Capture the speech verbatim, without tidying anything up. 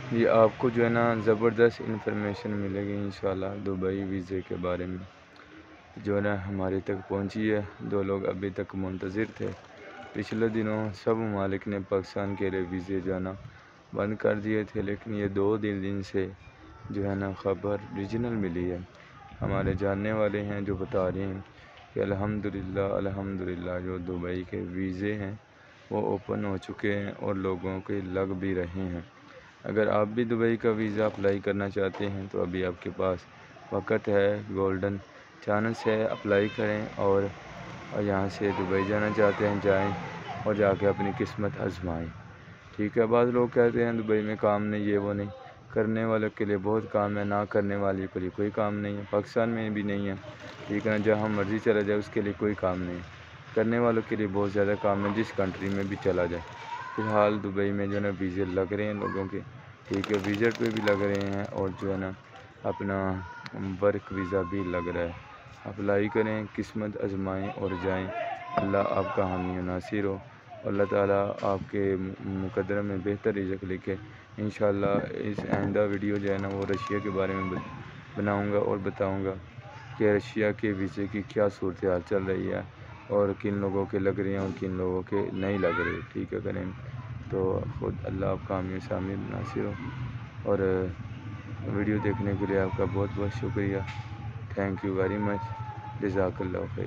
یہ آپ کو جو ہے نا زبردست انفارمیشن ملے گی انشاءاللہ دبئی ویزے کے بارے میں، جو ہے نا ہمارے تک پہنچی ہے۔ دو لوگ ابھی تک منتظر تھے۔ پچھلے دنوں سب ممالک نے پاکستان کے لیے ویزے جو ہے نا بند کر دیے تھے، لیکن یہ دو دن دن سے جو ہے نا خبر ریجنل ملی ہے، ہمارے جاننے والے ہیں جو بتا رہے ہیں کہ الحمدللہ الحمدللہ جو دبئی کے ویزے ہیں وہ اوپن ہو چکے ہیں اور لوگوں کے لگ بھی رہے ہیں۔ اگر آپ بھی دبئی کا ویزا اپلائی کرنا چاہتے ہیں تو ابھی آپ کے پاس وقت ہے، گولڈن چانس ہے، اپلائی کریں اور یہاں سے دبئی جانا چاہتے ہیں جائیں اور جا کے اپنی قسمت آزمائیں، ٹھیک ہے۔ بعض لوگ کہتے ہیں دبئی میں کام نہیں، یہ وہ نہیں، کرنے والوں کے لیے بہت کام ہے، نہ کرنے والے کے لیے کوئی کام نہیں ہے۔ پاکستان میں بھی نہیں ہے، ٹھیک ہے نا، جہاں مرضی چلا جائے اس کے لیے کوئی کام نہیں ہے، کرنے والوں کے لیے بہت زیادہ کام ہے، جس کنٹری میں بھی چلا جائے۔ فی الحال دبئی میں جو ہے نا ویزے لگ رہے ہیں لوگوں کے، ٹھیک ہے، وزٹ پہ بھی لگ رہے ہیں اور جو ہے نا اپنا ورک ویزا بھی لگ رہا ہے۔ اپلائی کریں، قسمت آزمائیں اور جائیں، اللہ آپ کا حامی و ناصر ہو، اللہ تعالیٰ آپ کے مقدر میں بہتر رزق لکھے۔ انشاءاللہ اس آئندہ ویڈیو جو ہے نا وہ رشیا کے بارے میں بناؤں گا اور بتاؤں گا کہ رشیا کے ویزے کی کیا صورتحال چل رہی ہے اور کن لوگوں کے لگ رہے ہیں اور کن لوگوں کے نہیں لگ رہے، ٹھیک ہے کریں تو خود اللہ آپ کا حامی و سامع ناصر ہو۔ اور ویڈیو دیکھنے کے لیے آپ کا بہت بہت شکریہ، تھینک یو ویری مچ، جزاک اللہ خیر۔